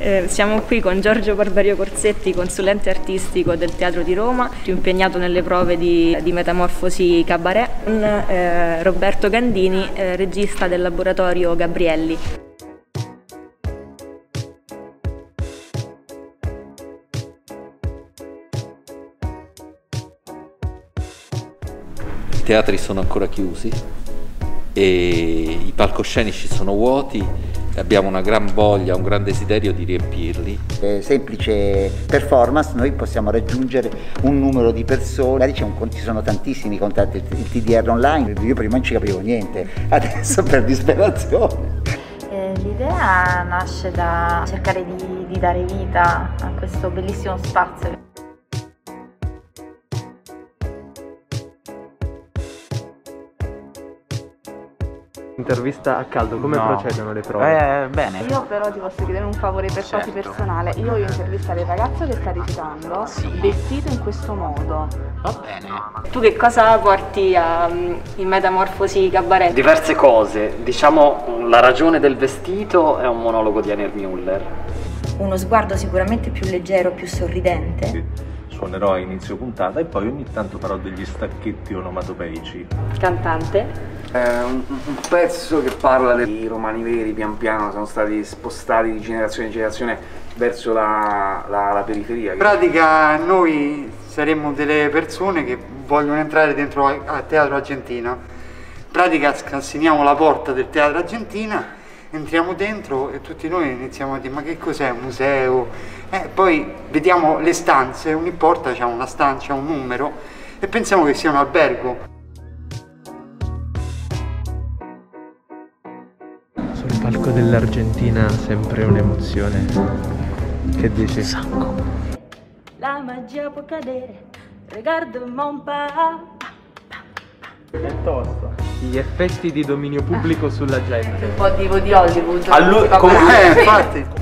Siamo qui con Giorgio Barbario Corsetti, consulente artistico del Teatro di Roma, più impegnato nelle prove di Metamorfosi Cabaret, con Roberto Gandini, regista del laboratorio Gabrielli. I teatri sono ancora chiusi e i palcoscenici sono vuoti, abbiamo una gran voglia, un gran desiderio di riempirli. Semplice performance, noi possiamo raggiungere un numero di persone, ci sono tantissimi contatti, il TDR online, io prima non ci capivo niente, adesso per disperazione. L'idea nasce da cercare di dare vita a questo bellissimo spazio. Intervista a caldo, come procedono le prove? Bene. Io però ti posso chiedere un favore per quasi personale. Io voglio intervistare il ragazzo che sta recitando, vestito in questo modo. Va bene. Tu che cosa porti in Metamorfosi Cabaret? Diverse cose, diciamo la ragione del vestito è un monologo di Anne Müller. Uno sguardo sicuramente più leggero, più sorridente. Suonerò a inizio puntata e poi ogni tanto farò degli stacchetti onomatopeici. Cantante? Un pezzo che parla dei romani veri, pian piano sono stati spostati di generazione in generazione verso la periferia. In pratica noi saremmo delle persone che vogliono entrare dentro al Teatro Argentina. In pratica scassiniamo la porta del Teatro Argentina, entriamo dentro e tutti noi iniziamo a dire ma che cos'è un museo? Poi vediamo le stanze, ogni porta c'ha una stanza, un numero e pensiamo che sia un albergo. Sul palco dell'Argentina sempre un'emozione. Che dici? La magia può cadere, regarde mon pas. È tosto. Gli effetti di dominio pubblico sulla gente. Un po' di Hollywood. Infatti.